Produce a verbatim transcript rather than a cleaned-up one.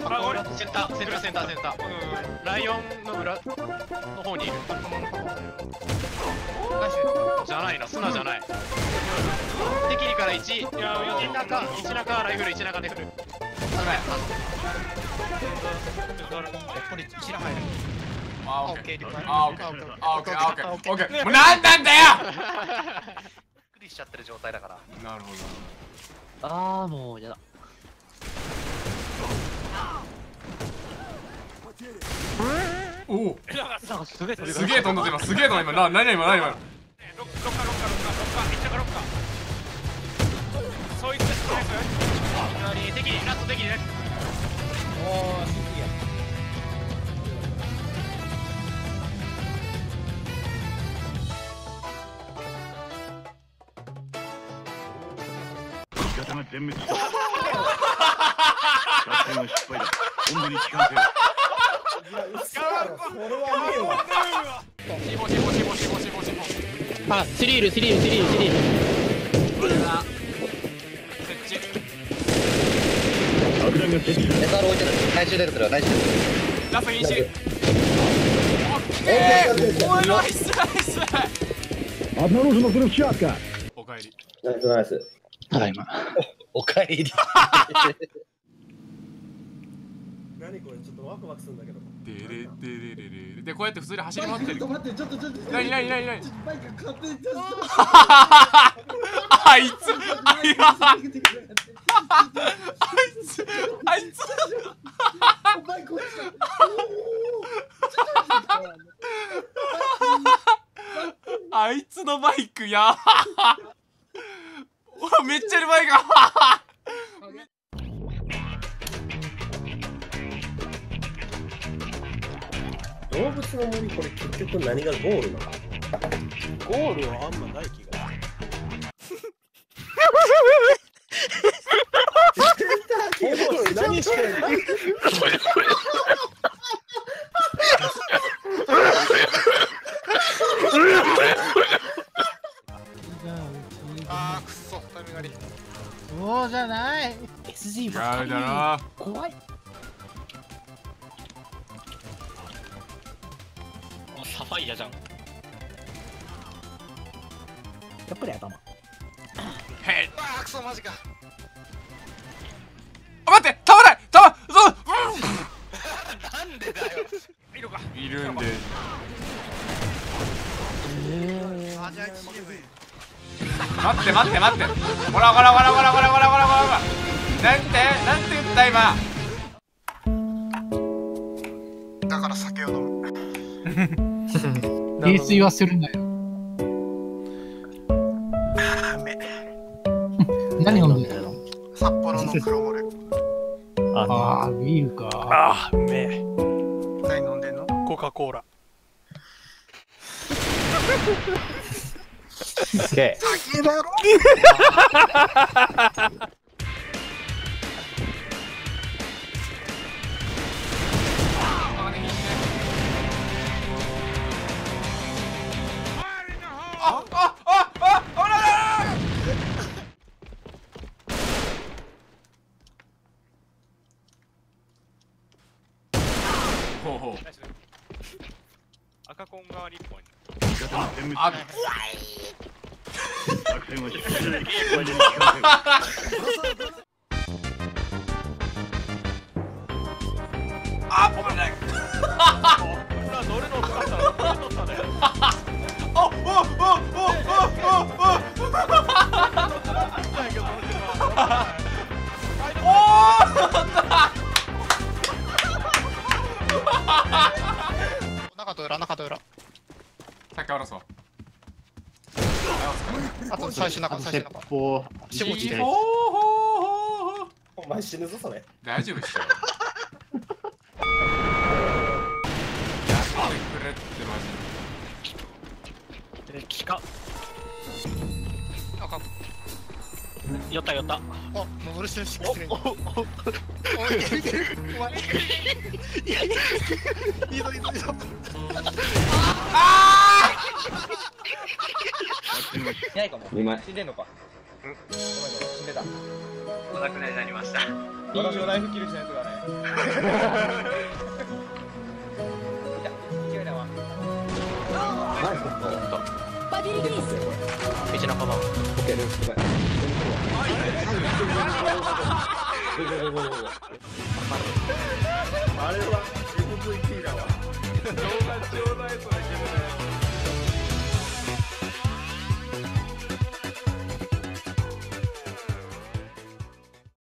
あ、俺センターセンターセンターセンター。うん、ライオンの裏の方にいる。じゃないな、スナじゃない。敵にからいち、いや、一中、一中ライフル、一中ライフル。やばい。これ一中入る。 あ、オッケー。あ、オッケー。あ、オッケー。あ、オッケー。オッケー。もうなんなんだよ。 びっくりしちゃってる状態だから。 なるほああ、もうやだ。 ど。おお。 なんかすげえ飛びすげえ飛んでた今。すげえ飛んで今。な、何今何今。 ロッカロッカロッカロッカ一着ロッカ。そいつです。左敵ラスト敵ね。おお、シティや。 味方が全滅した。作戦は失敗だ。本部に帰還せよ。 シボシボシボシボシボシボ。 あ、スリールスリールスリールスリール。 これだ。設置。 爆弾が設置。 メタル置いてる。来週出るから来週出る。 ラストインシ。オッケー。おいナイスナイス。おかえり。 ナイスナイス。 ただいま。 おかえり。 何これちょっとワクワクするんだけど。 でれでれれれでこうやって普通に走り回ってる。 ちょっと待ってちょっとちょっと。 何何何何。 バイク勝手に出した。 あいつ。あいつ。 バイク落ちた。 あいつのバイクやば。めっちゃうまいか。 動物の森これ結局何がゴールなの？ゴールはあんまない気が。何してんの？ あーくっそタイミング悪い。 そうじゃない。 エスジー ばっかり。 だな。 怖い。サファイアじゃん。やっぱり頭。 へっ。 あーくそマジか。 あ、待って、弾ない弾そう。 なんでだよ。いるか。 いるんで。 あ、じゃあチーム。 待って待って待って。ほらほらほらほらほらほらほらほらほら。なんてなんて言った今。 だから酒を飲む。 泥酔はするなよ。何飲んでたの？ 札幌の黒モレ。 ああ、ビールか。 ああ、うめえ。何飲んでんの？コカ・コーラ。 すげえ。 酒だろ。 ああああああららら。ほうほう。 赤コン側にいっぽん。 味方が全滅した。 あ作戦は失敗だ。本部に帰還せよ。 あ、危ない。 乗るの使ったら乗ったね。 おおおおおおお。 中と裏中と裏。 さっき下ろそう。 あと最初中最初中。 おしぼちで。 お前死ぬぞそれ。 大丈夫っしょ。やってくれってマジ。 え、きか。 赤。 寄った寄った。 あ、モールしてるし。おおお。おいてる。お前。いやいや。いいぞいいぞいいぞ。 あいないかも。今死んでんのか。うん。ごめんごめん死んでた。 お亡くなりになりました。 私がライフキルしたやつがね。 勢いだわ。 バビリギース道仲間オッケー、ルース、ごめん。 あれは エムブイピー だわ。 動画ちょうだいそれけどね。